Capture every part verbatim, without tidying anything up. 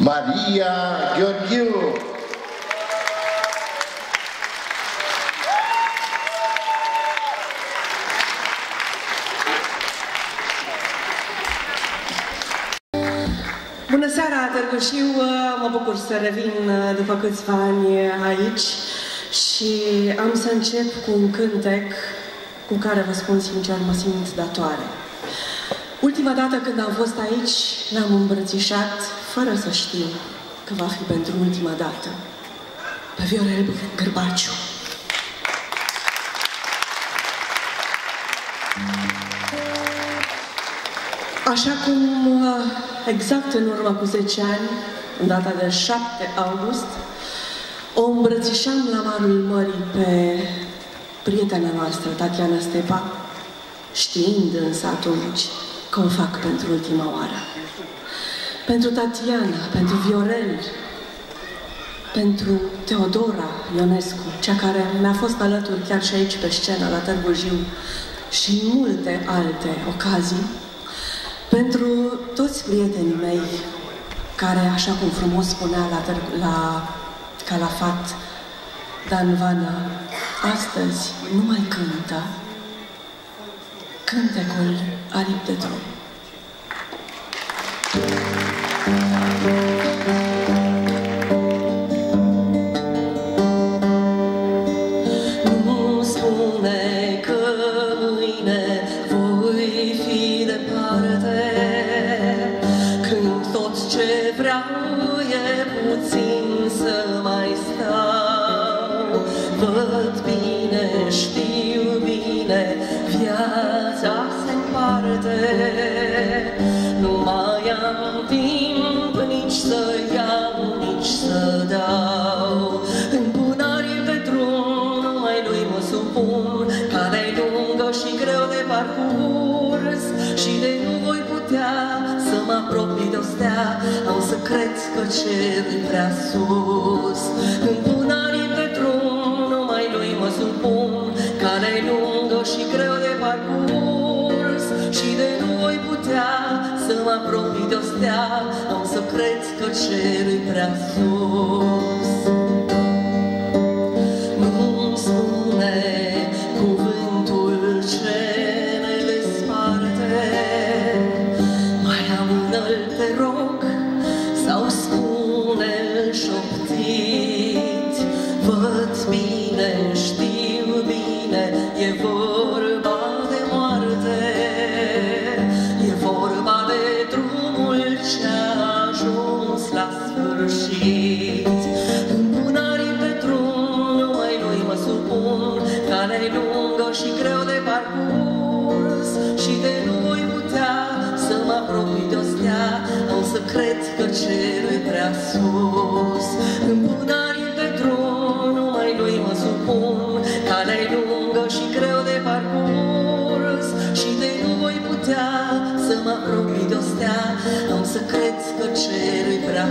Maria Gheorghiu. Bună seara, Târgu Jiu! Mă bucur să revin după câțiva ani aici și am să încep cu un cântec cu care, vă spun sincer, mă simt datoare. Ultima dată când am fost aici, l-am îmbrățișat fără să știu că va fi pentru ultima dată, pe Viorel Gârbaciu. Așa cum, exact în urmă cu zece ani, în data de șapte august, o îmbrățișam la malul mării pe prietena noastră, Tatiana Stepa, știind însă atunci că o fac pentru ultima oară. Pentru Tatiana, pentru Viorel, pentru Teodora Ionescu, cea care mi-a fost alături chiar și aici pe scenă, la Târgu Jiu, și în multe alte ocazii, pentru toți prietenii mei care, așa cum frumos spunea la, la Calafat Dan Vană, astăzi nu mai cântă cântecul aripi de drum. Nu spune că mâine voi fi departe, când tot ce vreau e puțin să mai stau. Văd bine, știu bine, viața se împarte, nu mai am timp nici să iau, nici să dau. În bunarii de drum numai lui mă supun, calea-i lungă și greu de parcurs, și de nu voi putea să mă apropii de-o stea, am să cred că cerul prea sus. În bunarii de drum numai lui mă supun, calea-i lungă și greu de parcurs, și de nu voi putea să mă apropii de-o stea, am să cred că cerul prea sus. Nu-mi spune cuvântul ce ne desparte, mai amână-l, te rog, sau spune-l șoptit. Văd bine, știu bine, e vorba de moarte, e vorba de drumul ce-a ajuns la sfârșit. În bunarii pe drum numai lui mă supun, calea-i lungă și greu de parcurs, și de nu voi putea să mă apropii de-o stea, am să cred că cerul prea sus. În bunarii pe drum numai lui mă supun, calea-i lungă și greu de parcurs, și de nu voi putea să mă apropii de-o stea, am să cred că cerul prea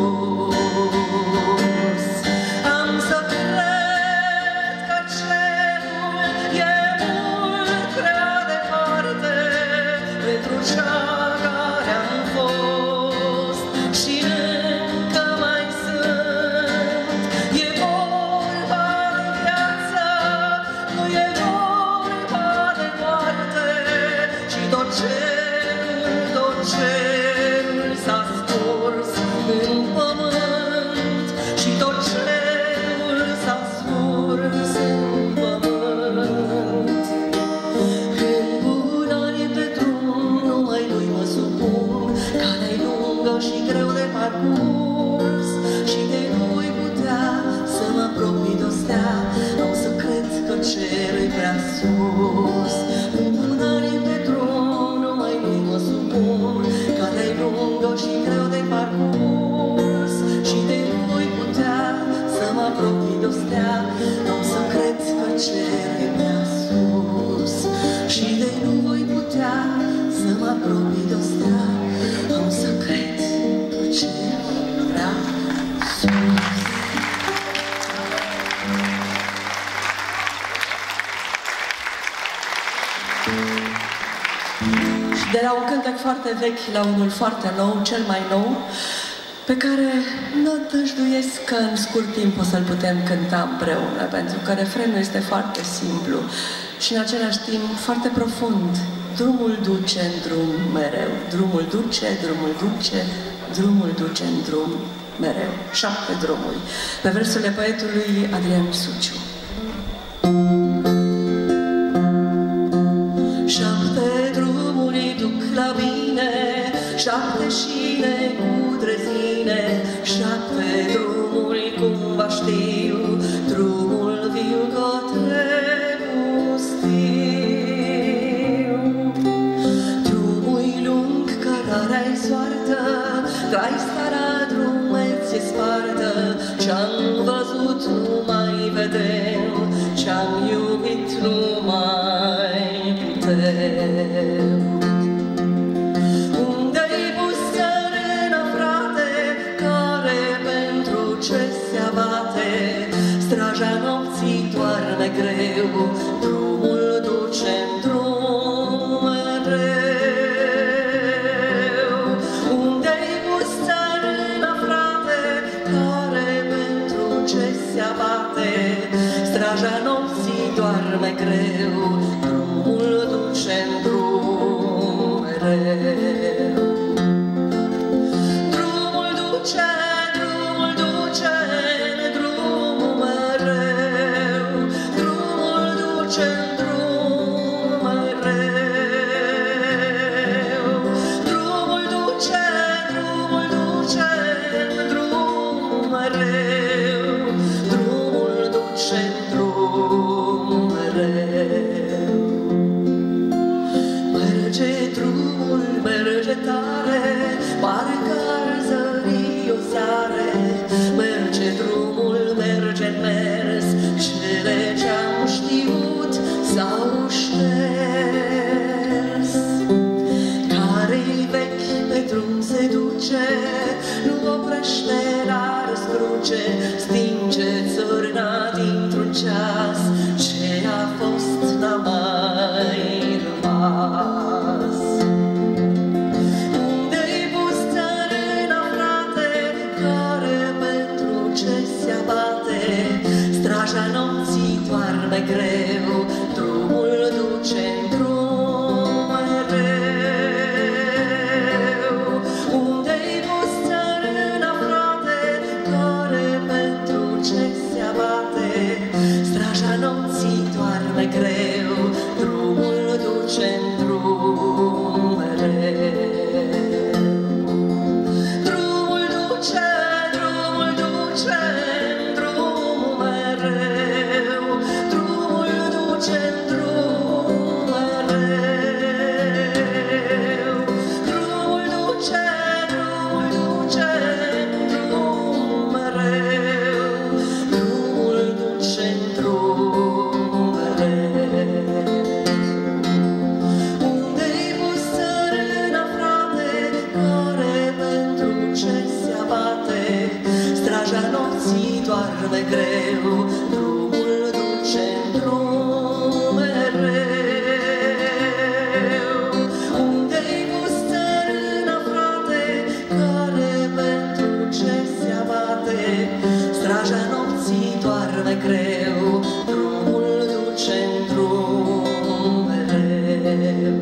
sus. Am să cred că cerul e mult prea departe pentru cea care am fost, și încă mai sunt. E vorba de viață, nu e vorba de moarte, și tot cerul, tot cerul s-a scurs în pământ, și tot cerul s-a scurs în pământ. În bunarii pe drum numai lui mă supun, calea-i lungă și greu de parcurs, și de nu voi putea să mă apropii de-o stea, am să cred că cerul prea sus. În bunarii pe drum numai lui mă supun, calea-i lungă și greu de parcurs, și de nu voi putea să mă apropii de-o stea, am să cred că cerul prea sus. Și de nu voi putea să mă apropii de-o stea, am să cred că cerul prea sus. Și de la un cântec foarte vechi la unul foarte nou, cel mai nou, pe care nădăjduiesc că în scurt timp o să-l putem cânta împreună, pentru că refrenul este foarte simplu și în același timp foarte profund. Drumul duce în drum mereu, drumul duce, drumul duce, drumul duce în drum mereu. Șapte drumuri, pe versurile poetului Adrian Suciu. Șapte drumuri duc la bine, șapte șine cu drezine, șapte drumuri cumva știu, drumul viu către pustiu. Drumul lung cărarea-i soartă, trai starea drumeți-e spartă, ce-am văzut nu mai vedem, ce-am iubit nu mai putem. Unde-i pus țărână, frate, care pentru ce se abate, straja nopții doarme greu, drumul duce-n drum mereu. Unde-i pus țărână, frate, care pentru ce se abate, straja nopții doarme greu, drumul duce-n drum mereu. Drumul duce, drumul duce-n drum mereu, drumul duce-n drum mereu. Drumul duce, drumul duce-n drum mereu, drumul duce-n drum mereu. Merge drumul, merge tare, parcă ar zări o sare. Merge drumul, merge mers, cele ce-am știut s-au șters. Care-i vechi pe drum se duce, nu oprește la răscruce, stinge țărâna dintr-un ceas, ce a fost n-a mai rămas. Unde-i pus țărâna, frate, care pentru ce se abate, straja nopții doarme greu, drumul duce-n drum mereu. Unde-i pus țărâna, frate, care pentru ce se abate, straja nopții doarme greu, drumul duce-n drum mereu. Drumul duce, drumul duce-n drum mereu, drumul duce-n drum mereu. Drumul duce, drumul duce-n drum mereu, drumul duce-n drum mereu. Unde-i pus țărâna, frate, care pentru ce se abate, straja nopții doarme greu, drumul duce-n drum mereu. Unde-i pus țărâna, frate, care pentru ce se abate, straja nopții doarme greu, drumul duce-n drum mereu.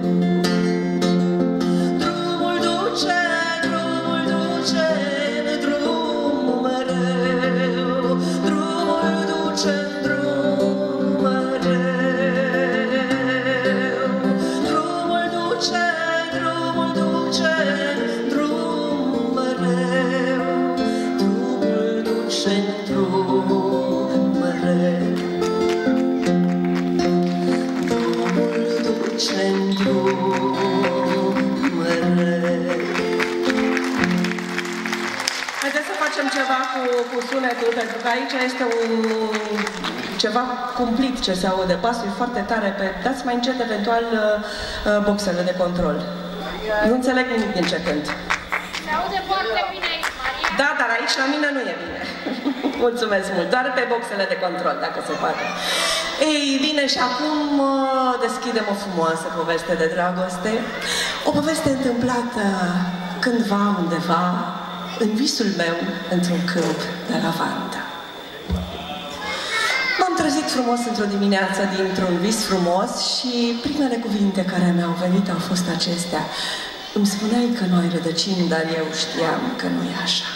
Drumul duce, drumul duce-n drum mereu, drumul duce-n drum mereu. Drumul duce, drumul duce-n drum mereu, drumul duce-n drum mereu. Drumul duce-n drum mereu. Haideți să facem ceva cu, cu sunetul, pentru că aici este un ceva cumplit ce se aude. Basul e foarte tare, pe, dați mai încet eventual uh, boxele de control. Nu înțeleg nimic din ce cânt. Se aude foarte bine aici, Maria. Da, dar aici la mine nu e bine. Mulțumesc mult, doar pe boxele de control, dacă se poate. Ei bine, și acum uh, deschidem o frumoasă poveste de dragoste. O poveste întâmplată cândva, undeva, în visul meu într-un câmp de lavandă. M-am trezit frumos într-o dimineață dintr-un vis frumos și primele cuvinte care mi-au venit au fost acestea. Îmi spuneai că nu ai rădăcini, dar eu știam că nu e așa.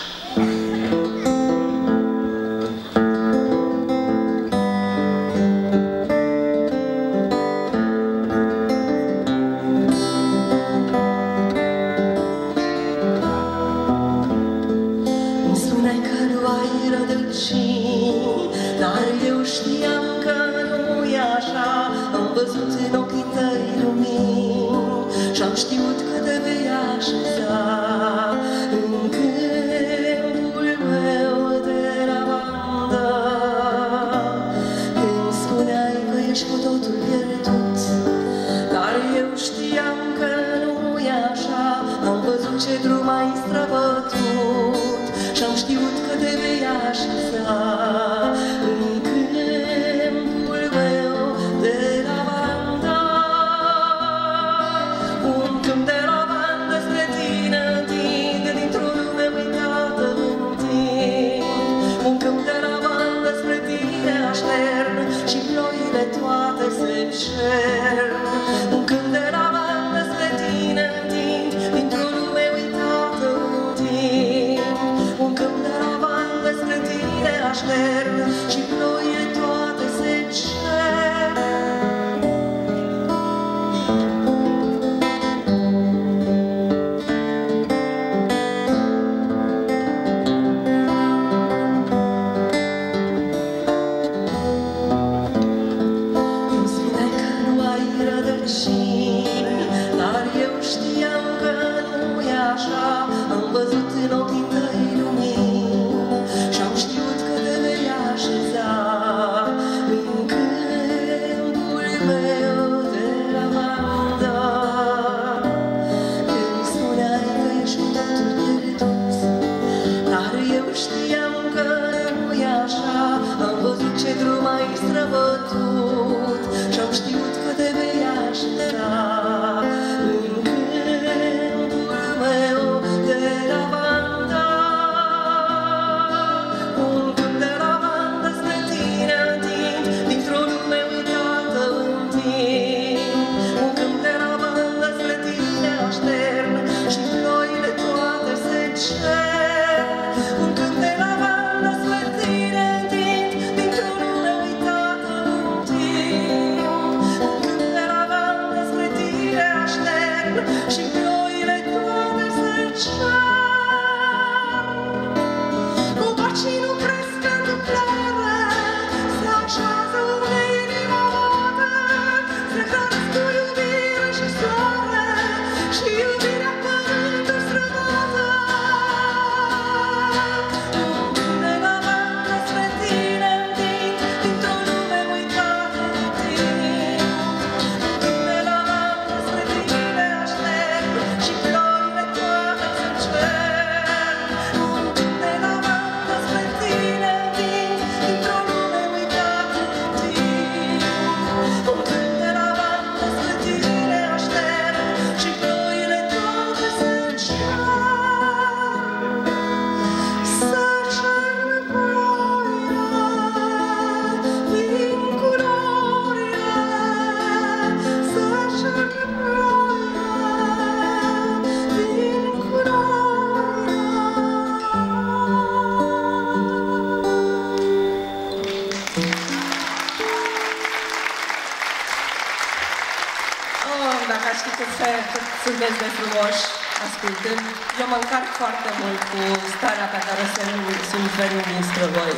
sunteți de frumoși ascultând. Eu mă încarc foarte mult cu starea pe care se simt venind dinspre voi.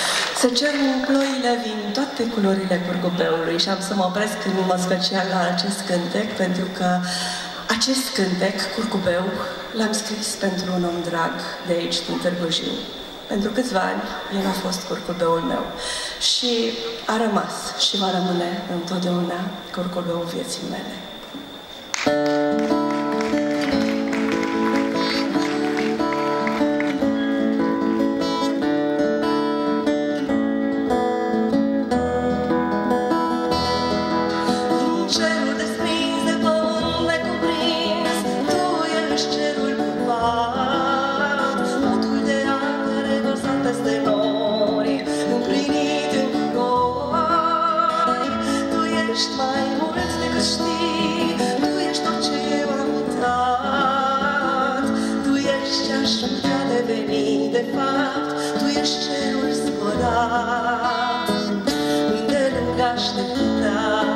Se cer în ploile vin toate culorile curcubeului și am să mă opresc în mod special la acest cântec, pentru că acest cântec, Curcubeu, l-am scris pentru un om drag de aici, din Târgu Jiu. Pentru câțiva ani, el a fost curcubeul meu și a rămas și va rămâne întotdeauna curcubeul vieții mele. Cerul putea deveni, de fapt, tu ești cerul zburat, unde lângă așteptat.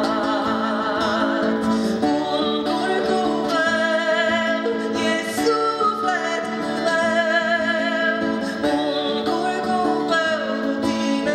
Un curcubeu e sufletul meu, un curcubeu cu tine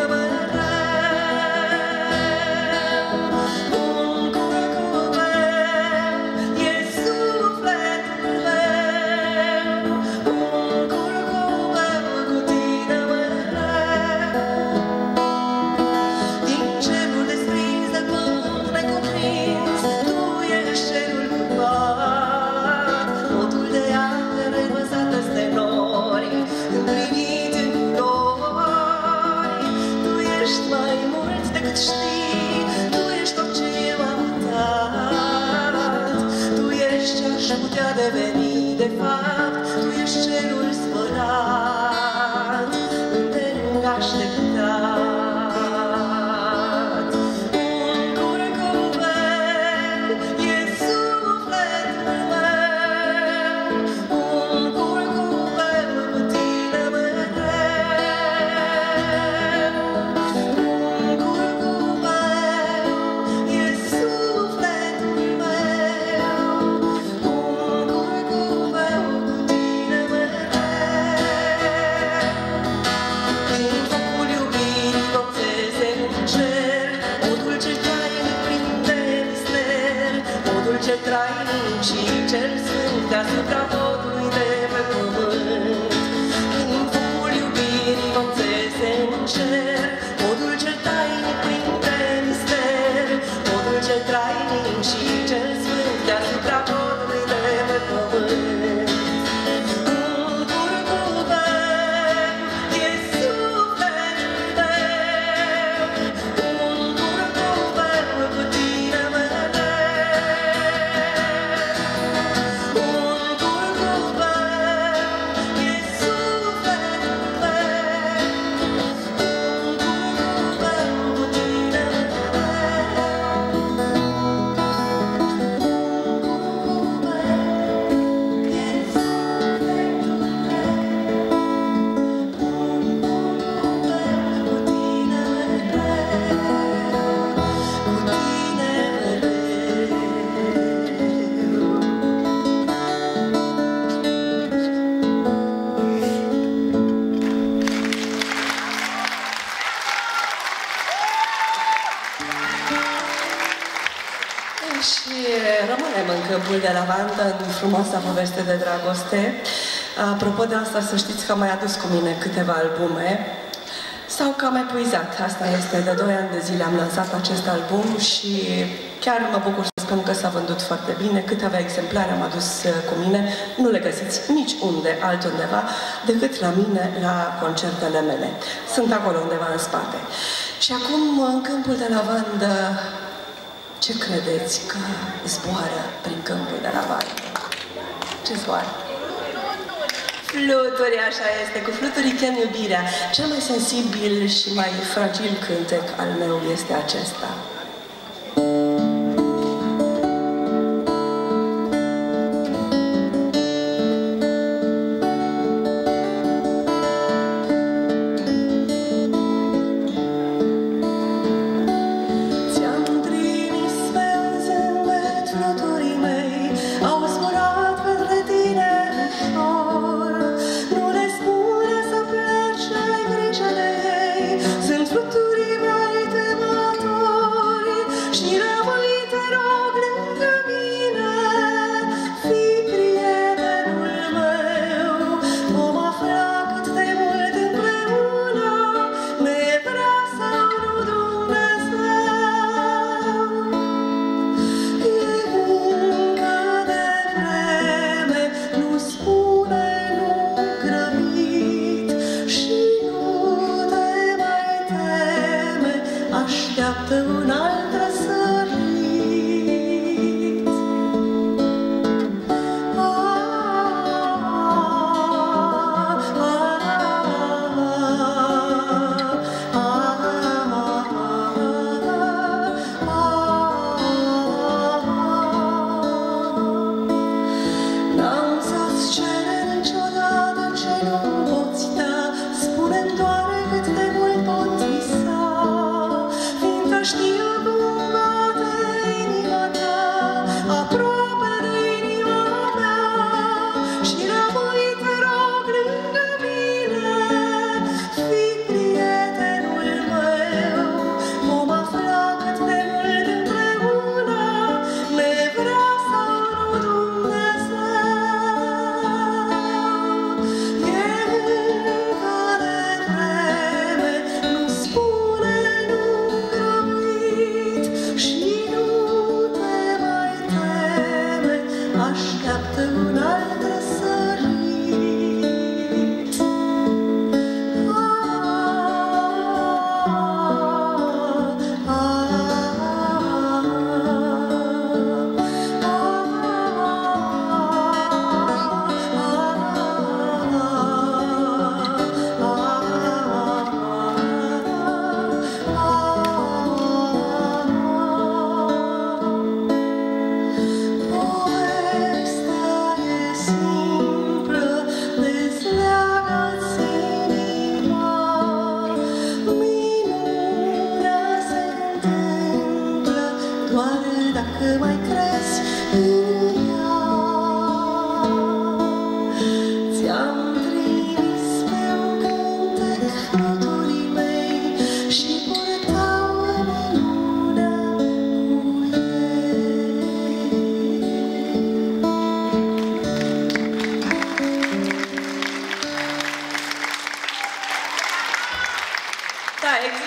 mereu. Un curcubeu e sufletul meu, un curcubeu cu tine mereu. Din cerul desprins de pământ necuprins, tu ești cerul curvat, modul de apă văzat peste nori, împlinit în culori. Tu ești mai mult decât știi, tu ești tot ce eu am uitat, tu ești ce-aș putea deveni, de fapt, tu ești cerul spălat, îndelung așteptat. Un curcubeu e sufletul meu, un curcubeu cu tine mereu. Un curcubeu e sufletul meu, un curcubeu cu tine mereu. Din focul iubirii vopseze în cer, o dulce taină prinde mister, o dulce trainic și cel sfânt deasupra podului de pe pământ. Din focul iubirii vopseze în cer, o dulce taină prinde mister, o dulce trainic și cel sfânt deasupra podului de pe pământ. Un curcubeu e sufletul meu, un curcubeu cu tine mereu. Un curcubeu e sufletul meu, un curcubeu cu tine mereu. Și rămânem în câmpul de lavandă, în frumoasa poveste de dragoste. Apropo de asta, să știți că am mai adus cu mine câteva albume sau că am mai puizat. Asta este, de doi ani de zile am lansat acest album și chiar mă bucur să spun că s-a vândut foarte bine. Câteva exemplare am adus cu mine, nu le găsiți niciunde altundeva decât la mine, la concertele mele. Sunt acolo undeva în spate. Și acum, în câmpul de lavandă, ce credeți că zboară prin câmpul de lavandă? Ce zboară? Fluturi, așa este. Cu fluturi chem iubirea. Cel mai sensibil și mai fragil cântec al meu este acesta. Sunt fluturii mei temători.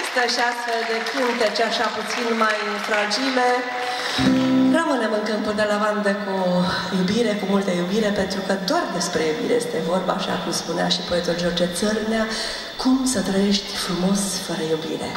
Există și astfel de cântece așa puțin mai fragile. Rămânem în câmpul de lavandă cu iubire, cu multă iubire, pentru că doar despre iubire este vorba, așa cum spunea și poetul George Țărnea, cum să trăiești frumos fără iubire.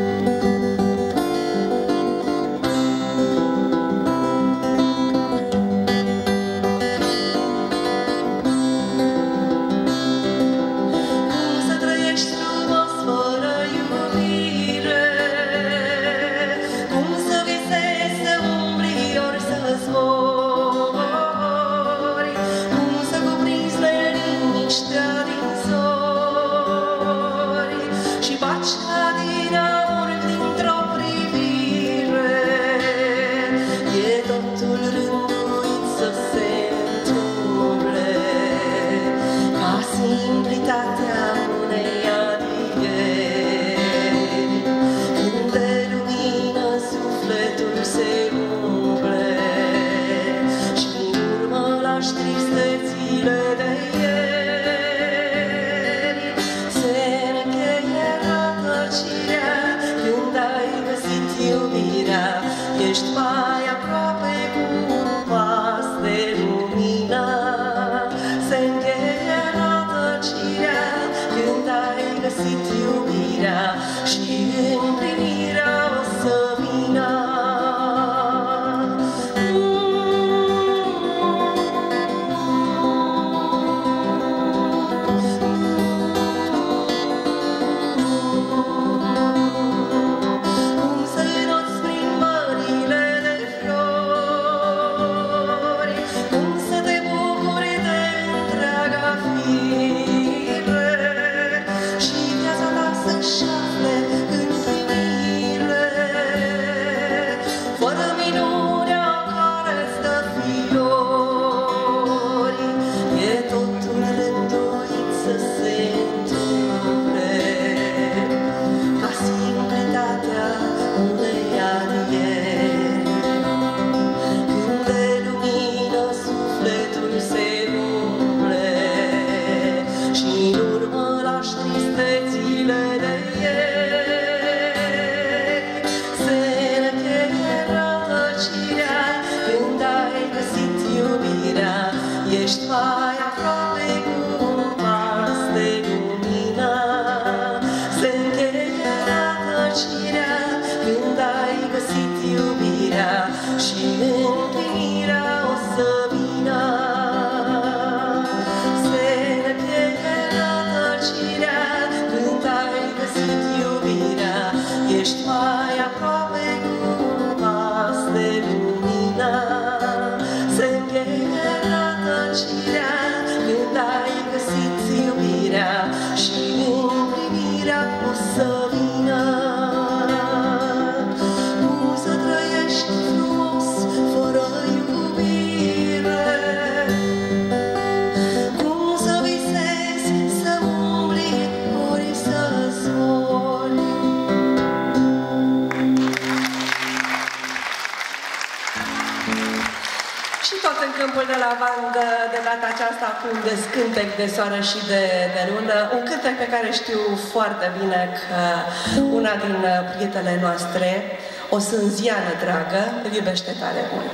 Cu un descântec de soare și de, de lună, un cântec pe care știu foarte bine că una din prietele noastre, o sânziană dragă, îl iubește tare mult.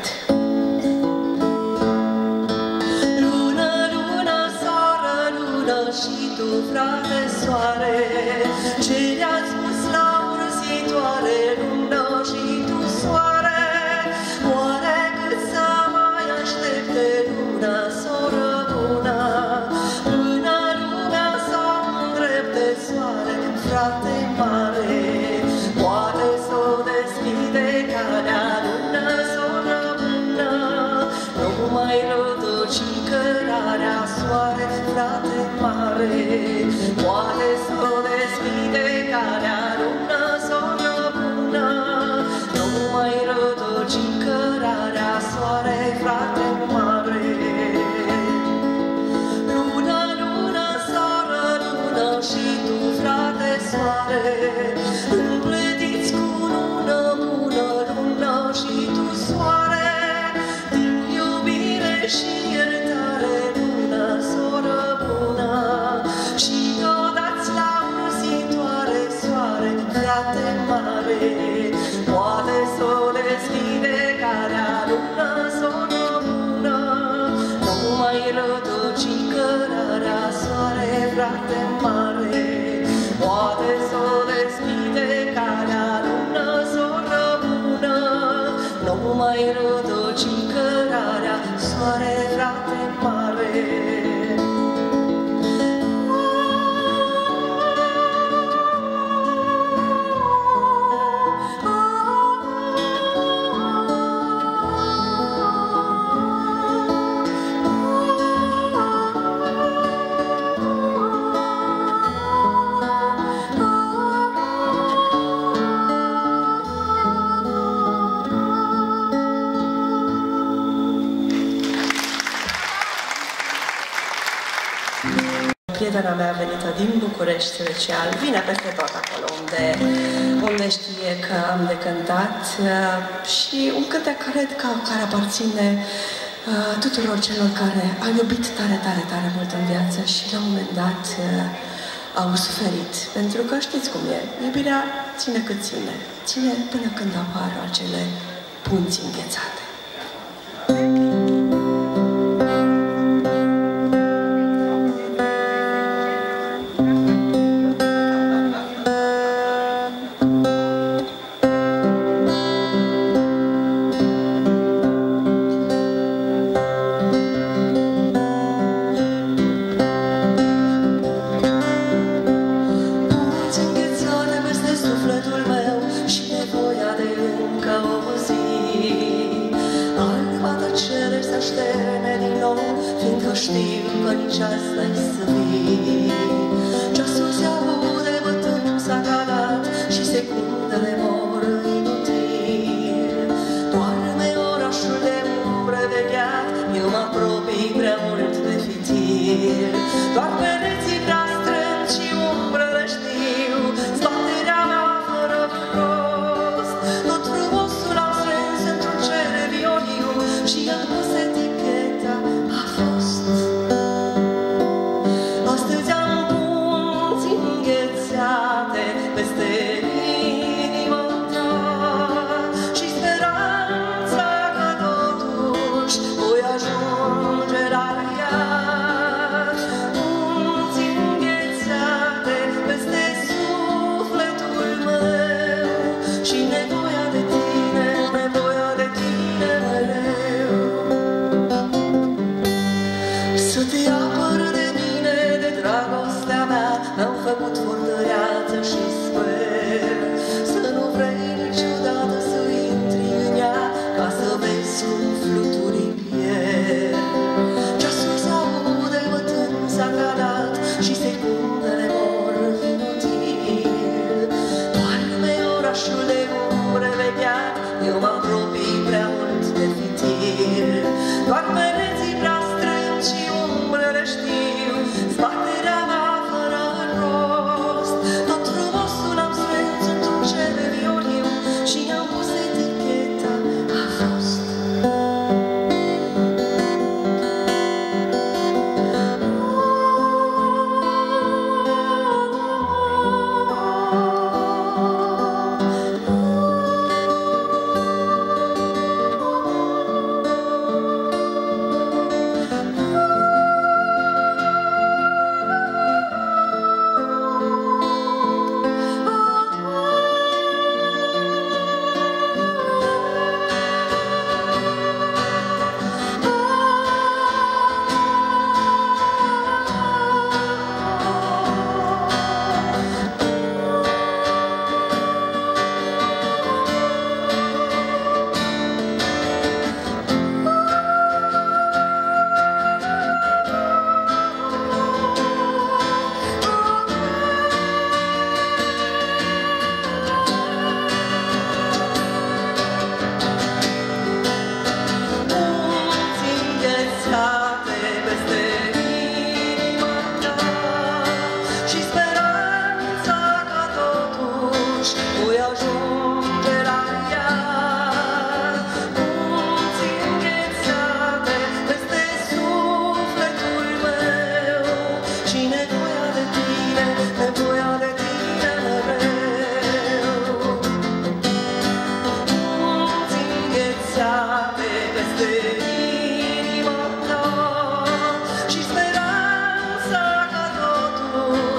Lună, lună, soară, lună și tu, frate, soare, ce le-ați spus la urzitoare, lună și tu, soare, oare cât să mai aștepte luna, soră, frate mare, poate s-o deschide calea, lună, soră bună, nu mai rătăci cărarea, soare, frate mare, poate s-o deschide calea, lună, soră bună, nu mai rătăci cărarea, soare, frate mare. Lună, lună, soră, lună și tu, frate, soare, împletiți cu lună bună, lună și tu, soare, din iubire și iertare, lună, soră bună, și o dați la urzitoare, soare, frate. frate mare, poate s-o deschide calea lună, s-o rămână, nu mai rădăci cărarea, soare frate mare. Prietena mea venită din București special, vine peste tot acolo unde, unde știe că am de cântat și un cântec cred că, care aparține uh, tuturor celor care au iubit tare, tare, tare mult în viață și la un moment dat uh, au suferit. Pentru că știți cum e, iubirea ține cât ține, ține până când apar acele punți înghețate.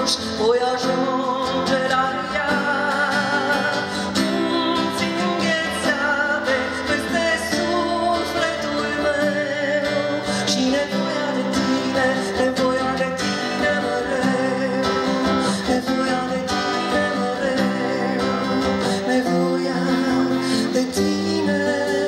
atunci voi ajunge la ea. Munți înghețate peste sufletul meu și nevoia de tine, nevoia de tine mereu, nevoia de tine mereu, nevoia de tine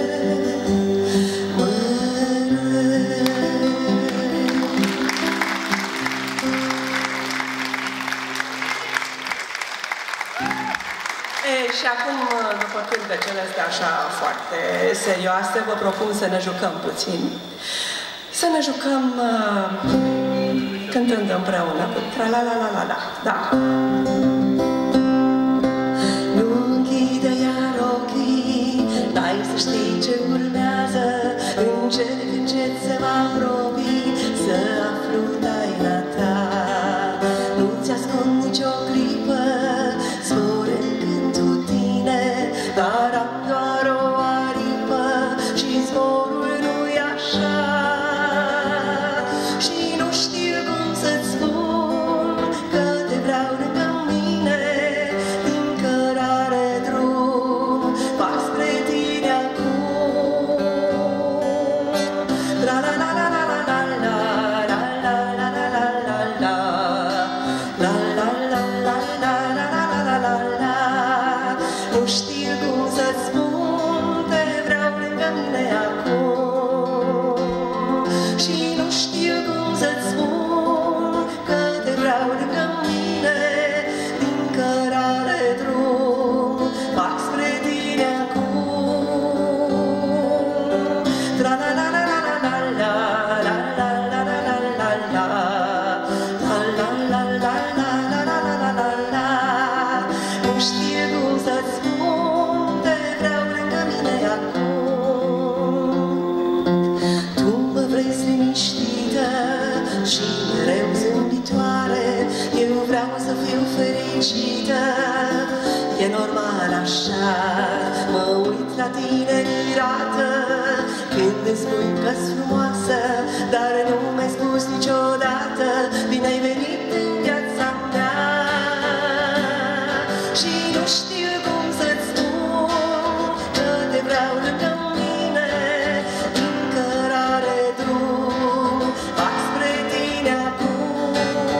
și acum, după cântecele astea așa foarte serioase, vă propun să ne jucăm puțin. Să ne jucăm uh, cântând împreună cu tra-la-la-la-la-la. Da. Nu închide iar ochii, n-ai să știi ce urmează, încet, încet se va apropii, să aflu taina ta. Nu-ți ascund nicio clipă, dar am doar o aripă și zborul nu-i așa. Și nu știu cum să-ți spun că te vreau lângă mine, din cărare drum fac spre tine acum. La-la-la-la-la-la-la-la-la-la-la-la-la-la-la-la-la-la-la. Nu știu cum să-ți spun, te vreau lângă mine acum. Și nu știu cum să-ți spun că te vreau lângă mine, din cărare drum fac spre tine acum. Tra-la-la-la-la-la-la-la-la-la-la-la-la-la-la-la-la-la-la. Nu știu cum să-ți spun, te vreau lângă mine acum. Tu mă vrei liniștită și mereu zâmbitoare, eu vreau să fiu fericită, e normal așa. Mă uit la tine mirată când îmi spui că-s frumoasă, dar nu mi-ai spus niciodată bine ai venit în viața mea. Și nu știu cum să-ți spun că te vreau lângă mine, din cărare drum fac spre tine acum.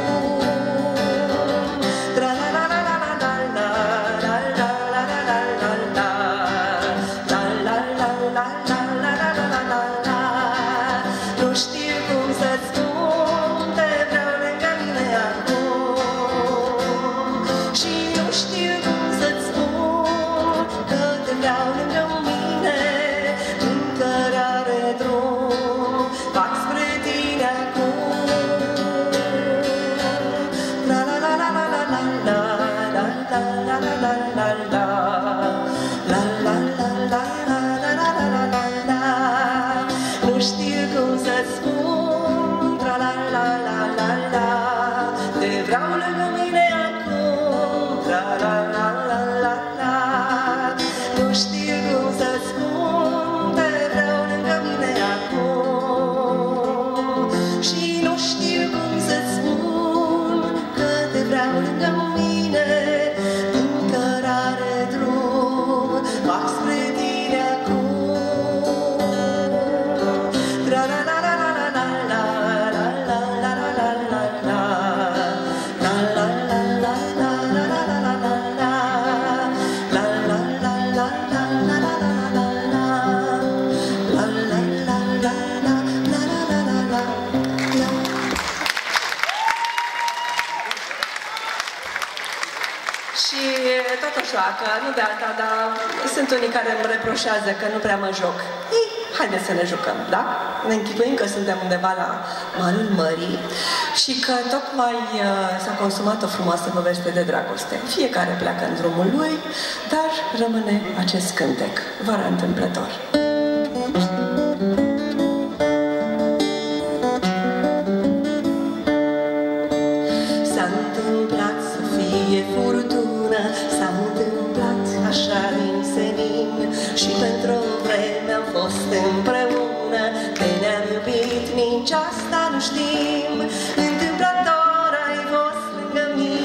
Tra-la-la-la-la-la-la-la-la-la-la-la-la-la-la-la-la-la. Nu știu cum să-ți spun, te vreau lângă mine acum. Și nu știu cum să-ți spun că te vreau lângă mine, din cărare drum fac spre tine acum. La-la-la-la-la-la-la-la-la-la-la-la-la-la-la-la. Nu știu cum să-ți spun, tra-la-la-la-la-la, te vreau lângă mine acum, tra-la-la-la-la-la. Nu știu cum să-ți spun, te vreau lângă mine acum. Și nu știu cum să-ți spun că te vreau lângă mine, din cărare drum fac spre tine acum. Și tot o joacă, nu de alta, dar sunt unii care îmi reproșează că nu prea mă joc. Ei, haideți să ne jucăm, da? Ne închipuim că suntem undeva la malul mării și că tocmai uh, s-a consumat o frumoasă poveste de dragoste. Fiecare pleacă în drumul lui, dar rămâne acest cântec, vara întâmplător. S-a întâmplat să fie furtună, s-a întâmplat așa din senin, și pentru o vreme am fost împreună, că ne-am iubit, nici asta nu știm. Întâmplător ai fost lângă mine.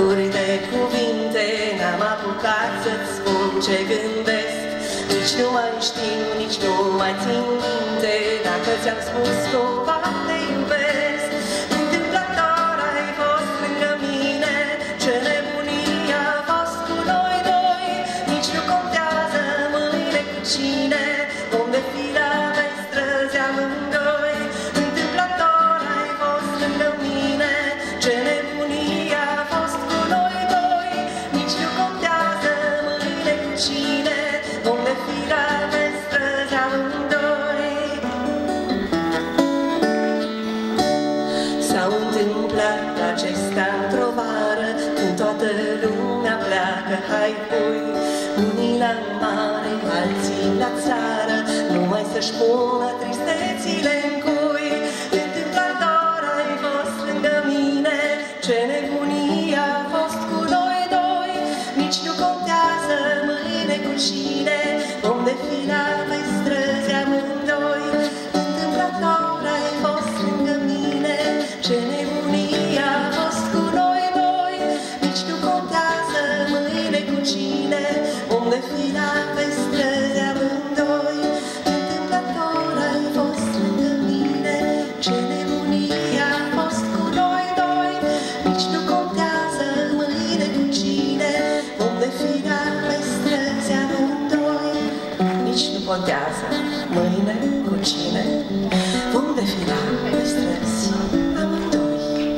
Alături de cuvinte n-am apucat să-ți spun ce gândesc. Nici nu mai știu, nici nu mai țin minte dacă ți-am spus cumva te iubesc. Întâmplător ai fost lângă mine, ce nebunie a fost cu noi doi. Nici nu contează mâine cu cine, unde fi la vei străzi amândoi. Întâmplător ai fost lângă mine, ce nebunie a fost cu noi doi. Nici nu contează mâine cu cine, unde fi la vei străzi amândoi. S-au întâmplat acestea într-o vară, când toată lumea pleacă, hai pui, unii la mare, alții la țară, numai să-și pună tristețile în cui. Întâmplător ai fost lângă mine, ce nebunie a fost cu noi doi. Nici nu contează mâine cu cine, unde fi la vei străzi amândoi. Întâmplător ai fost lângă mine, ce nebunie a fost cu noi doi. Nici nu contează mâine cu cine, unde fi la vei străzi amândoi. Întâmplător ai fost lângă mine, ce nebunie a fost cu noi doi. Nici nu contează mâine cu cine, unde fi la vei străzi amândoi. Nici nu contează mâine cu cine, unde fi la vei străzi amândoi.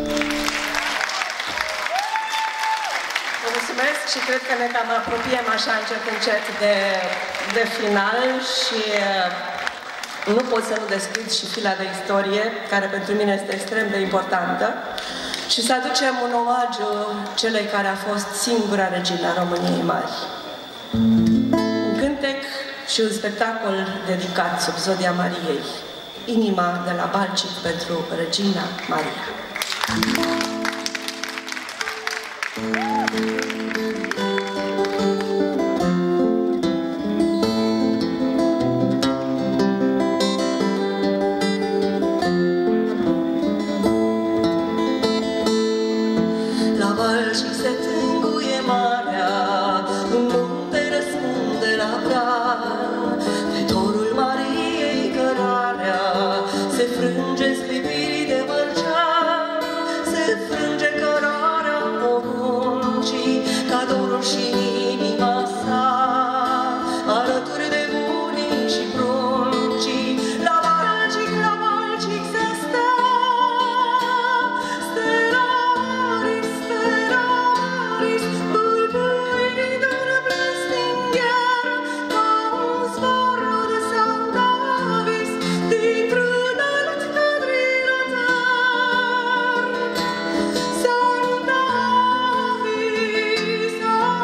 Vă mulțumesc și cred că ne cam apropiem așa încet încet de, de final și nu pot să nu descrid și fila de istorie, care pentru mine este extrem de importantă, și să aducem un omagiu celei care a fost singura regină a României Mari. Un cântec și un spectacol dedicat sub zodia Mariei, Inima de la Balcic pentru Regina Maria. La Balcic se tânguie marea, în munte răspunde la bran. Pe dorul Mariei cărarea se frânge sclipirii de mărgean. Se frânge cărarea poruncii, ca dorul și inima sa. Alături de bunii și pruncii, la Balcic, la Balcic se stă. Stelaris, stelaris, bâlbâind-un blestingher, ca un zborul de San Davis, dintr-un alt quadrilater. San Davis,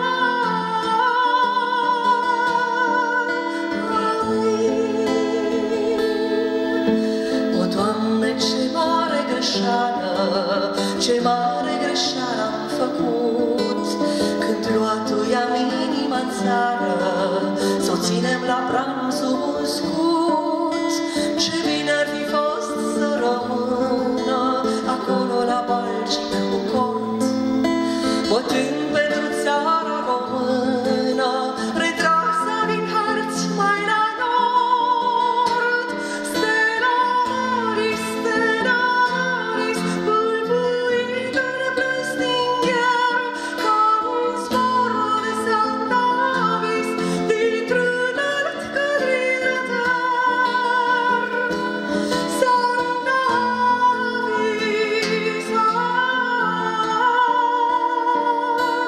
o, Doamne, ce mare greșeală, ce mare greșeală am făcut, când luatuiam inima în țară, s-o ținem la pran sub un scut. Ce bine ar fi fost să rămână acolo la Balcic cu cort, bătând pentru țara română, retrasă din hărți mai la nord. Stelaris, stelaris, bâlbâind-un blestingher, ca un zborul de San Davis, dintr-un alt quadrilater. San Davis,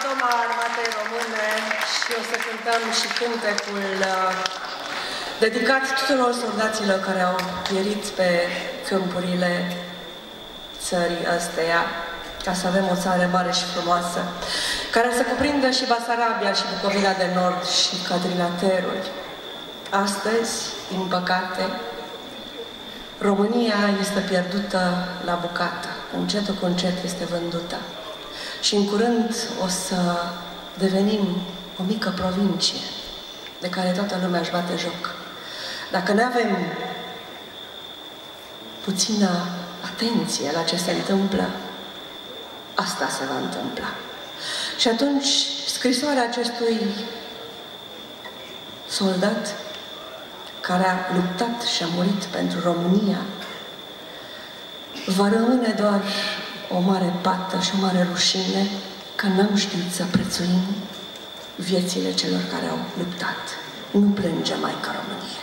Doma Armatei Române și o să cântăm și cântecul uh, dedicat tuturor soldaților care au pierit pe câmpurile țării ăsteia, ca să avem o țară mare și frumoasă, care să cuprindă și Basarabia, și Bucovina de Nord, și Cadrilaterul. Astăzi, din păcate, România este pierdută la bucată, încetul cu încet este vândută. Și în curând o să devenim o mică provincie de care toată lumea își bate joc. Dacă nu avem puțină atenție la ce se întâmplă, asta se va întâmpla. Și atunci, scrisoarea acestui soldat care a luptat și a murit pentru România va rămâne doar o mare pată și o mare rușine că n-am știut să prețuim viețile celor care au luptat. Nu plânge, Maica Românie!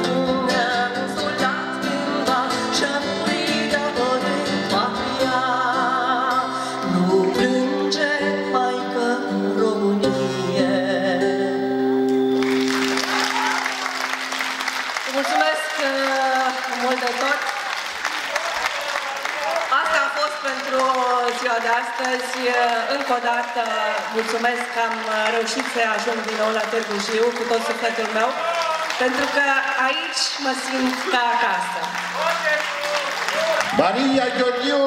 Patria ziua de astăzi. Încă o dată mulțumesc că am reușit să ajung din nou la Târgu Jiu cu tot sufletul meu, pentru că aici mă simt ca acasă. Maria Gheorghiu!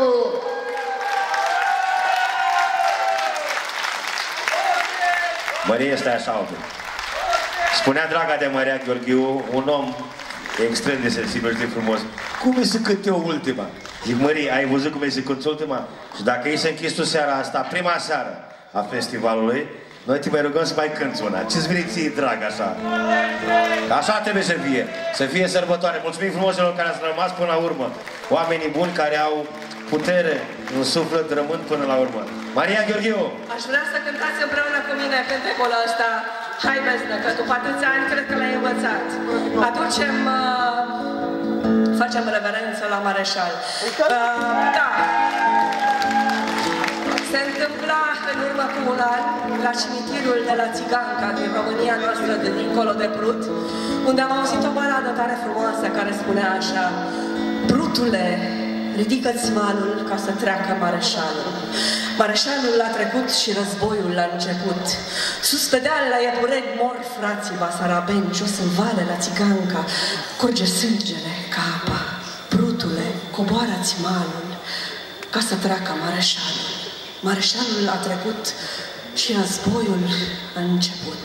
Maria, stai așa un pic. Spunea draga de Maria Gheorghiu, un om extrem de sensibil și de frumos. Cum e să cânt eu ultima? Zic, Maria, ai văzut cum e să cânt ultima? Și dacă e să închizi tu seara asta, prima seară a festivalului, noi te mai rugăm să mai cânti una. Ce-ți vine ție drag așa? Așa trebuie să fie. Să fie sărbătoare. Mulțumim frumos celor care ați rămas până la urmă. Oamenii buni care au putere în suflet, rămân până la urmă. Maria Gheorghiu! Aș vrea să cântați împreună cu mine cântecul ăsta. Hai, Vesnă, că după atâția ani cred că l-ai învățat. Aducem... Uh, facem reverență la Mareșal. Uh, da. Se întâmpla în urmă cu un an la cimitirul de la Țiganca din România noastră, de dincolo de Prut, unde am auzit o baladă tare frumoasă care spunea așa: Prutule, ridică-ți valul ca să treacă Mareșalul. Mareșalul l-a trecut și războiul l-a început. Sus pe deal la Iepureni mor frații basarabeni, jos în vale la Țiganca curge sângele ca apa. Prutule, coboară-ți malul ca să treacă Mareșalul. Mareșalul a trecut și războiul a început.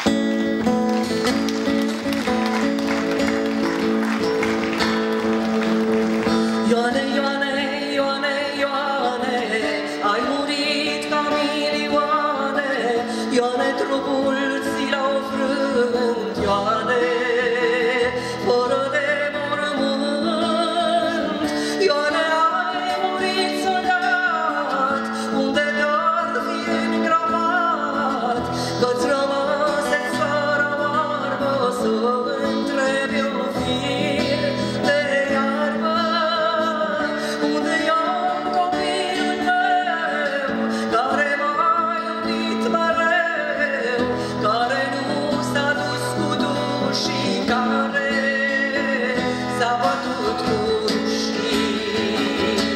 Ioane, Ioane, Ioane, Ioane, ai murit ca milioane, Ioane, trupul ți l-au frânt, Ioane, fără de mormânt. Ioane, ai murit soldat, unde doar fie îngravat, că-ți rămase țara oarbă să întrebi un fir de iarbă. Unde i-am copilul meu, care m-a iubit mereu, care nu s-a dus cu dușii, care s-a bătut cu rușii.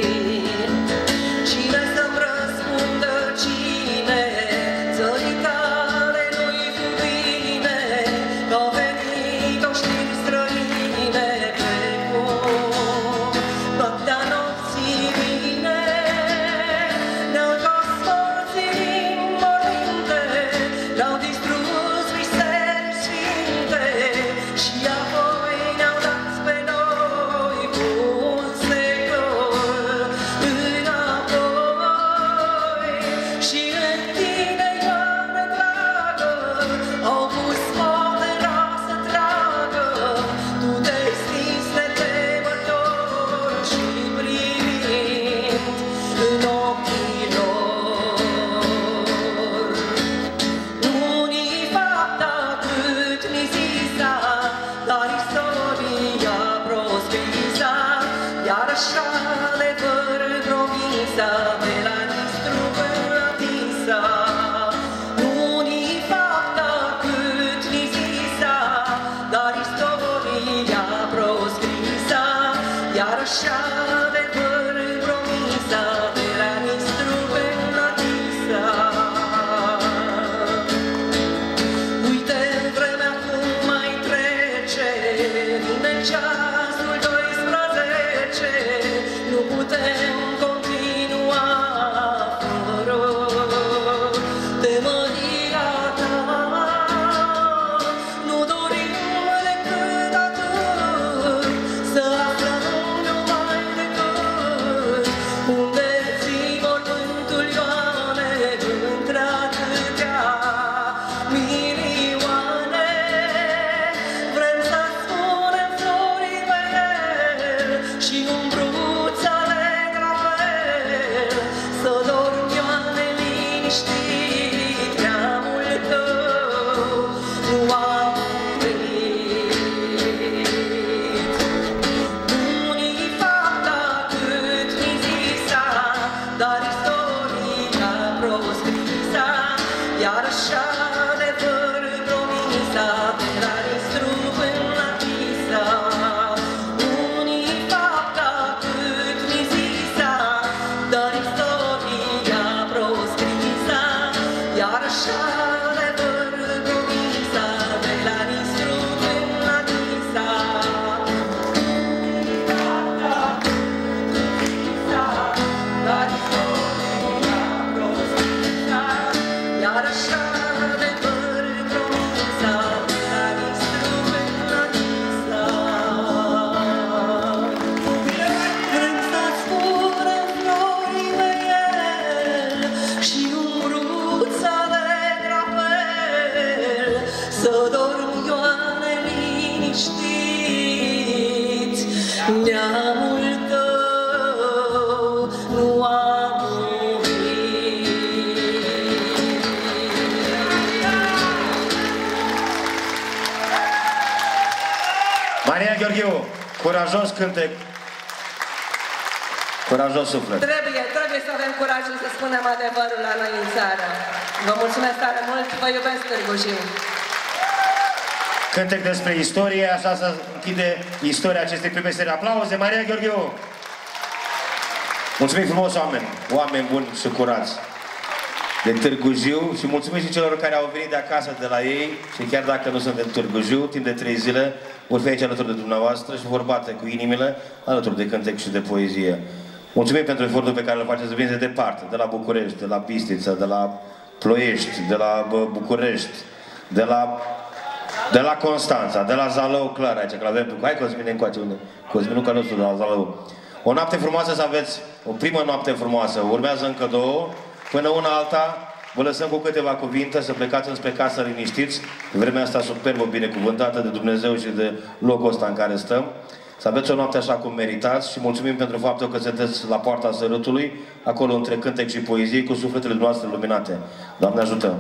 Cine să-mi răspundă, cine? Țării tale nu-i fu bine, că-au venit o știri străine, precum noaptea nopții vine. Ne-au scos morții din morminte, ne-au distrus biserici sfinte și apoi ne-au dat pe noi cu un secol înapoi. Și în tine, Ioane dragă, au pus opera să tragă. Tu te-ai stins netemător și privind în ochii lor. Nu-ni fapta cât ni zisa, dar istoria proscrisă, iar așa adevăr provința de la Nistru până la Tisa. Nu-ni fapta cât ni zisa, dar istoria proscrisă, iar așa adevăr provința de la Nistru până la Tisa. Uite vremea cum mai trece, vine ceasul doisprezece, nu putem continua curajos cântec, curajos suflet. Trebuie, trebuie să avem curajul să spunem adevărul la noi în țară. Vă mulțumesc tare mult, vă iubesc Târgu Jiu. Cântec despre istorie, așa să închide istoria acestei prime serii. Aplauze, Maria Gheorghiu! Mulțumim frumos, oameni, oameni buni și curați de Târgu Jiu și mulțumim și celor care au venit de acasă de la ei și chiar dacă nu sunt în Târgu Jiu, timp de trei zile vor fi aici alături de dumneavoastră și vor bate cu inimile alături de cântec și de poezie. Mulțumim pentru efortul pe care îl faceți, veniți de departe, de la București, de la Bistrița, de la Ploiești, de la București, de la, de la Constanța, de la Zalău, clar, aici, că avem... Hai, Cosmine, încoace, unde? Cosminuca nostru de la Zalău. O noapte frumoasă să aveți, o primă noapte frumoasă, urmează încă două, până una alta, vă lăsăm cu câteva cuvinte să plecați înspre casă liniștiți, vremea asta superbă, binecuvântată de Dumnezeu și de locul ăsta în care stăm. Să aveți o noapte așa cum meritați și mulțumim pentru faptul că sunteți la poarta sărutului, acolo între cântec și poezie, cu sufletele noastre luminate. Doamne ajută!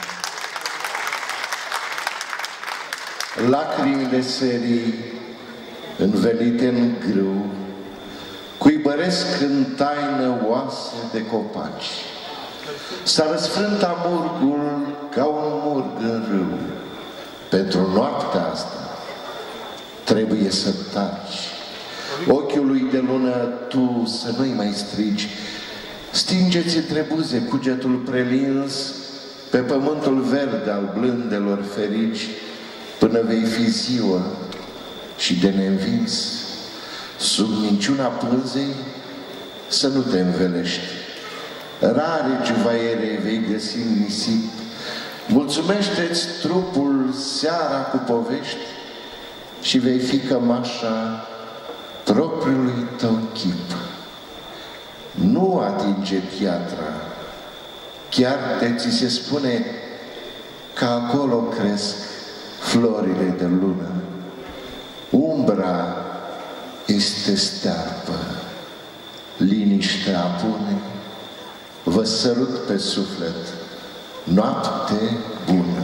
Lacrimile serii învelite în grâu cuibăresc în taină oase de copaci. S-a răsfrânt amurgul ca un murg în râu. Pentru noaptea asta trebuie să taci. Ochiului de lună tu să nu-i mai strigi. Stinge-ți între buze cugetul prelins pe pământul verde al blândelor ferici, până vei fi ziua și de neînvins. Sub minciuna pânzei să nu te învelești. Rare juvaiere vei găsi în nisip. Mulțumește-ți trupul seara cu povești și vei fi cămașa propriului tău chip. Nu atinge piatra, chiar de ți se spune că acolo cresc florile de lună. Umbra este stearpă, liniștea apune, vă sărut pe suflet, noapte bună!